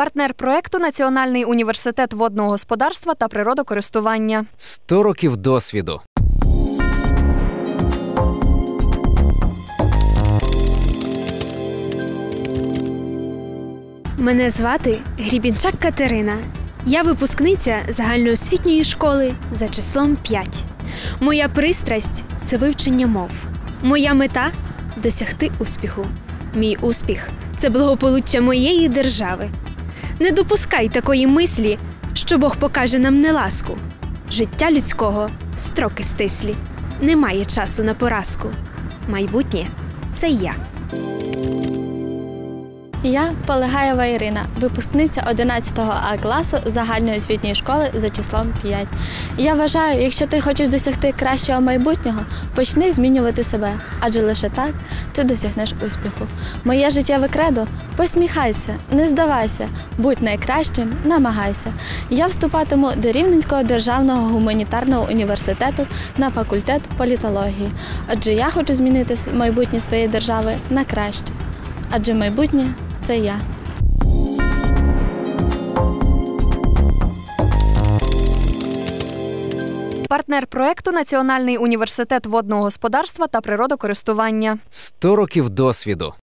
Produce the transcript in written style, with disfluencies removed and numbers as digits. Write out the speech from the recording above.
Партнер проекту – Національний університет водного господарства та природокористування. 100 років досвіду. Мене звати Грібінчак Катерина. Я випускниця загальноосвітньої школи за числом 5. Моя пристрасть – це вивчення мов. Моя мета – досягти успіху. Мій успіх – це благополуччя моєї держави. Не допускай такої мислі, що Бог покаже нам неласку. Життя людського – строки стислі. Немає часу на поразку. Майбутнє – це я. Я Полегаєва Ірина, випускниця 11 А класу загальної освітньої школи за числом 5. Я вважаю, якщо ти хочеш досягти кращого майбутнього, почни змінювати себе, адже лише так ти досягнеш успіху. Моє життєве кредо – посміхайся, не здавайся, будь найкращим, намагайся. Я вступатиму до Рівненського державного гуманітарного університету на факультет політології, адже я хочу змінити майбутнє своєї держави на краще. Адже майбутнє – це я. Партнер проекту – Національний університет водного господарства та природокористування. 100 років досвіду.